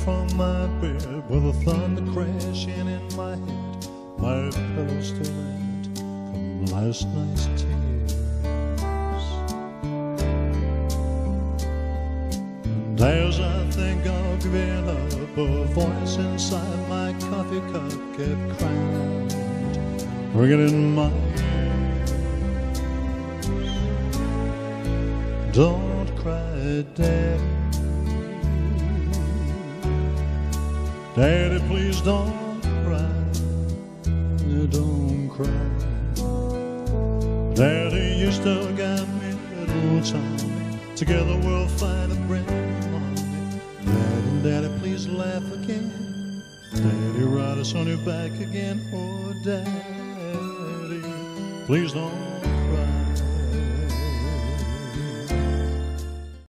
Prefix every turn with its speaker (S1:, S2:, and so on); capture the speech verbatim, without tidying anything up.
S1: from my bed with a thunder crashing in my head. My pillow still wet from last night's tears. And as I think of giving up, a voice inside my coffee cup kept crying, ringing in my ears. Don't cry, Daddy. Daddy, please don't cry. Don't cry. Daddy, you still got me, little Tommy. Together we'll find a brand new mommy. Daddy, Daddy, please laugh again. Daddy, ride us on your back again. Oh, Daddy, please don't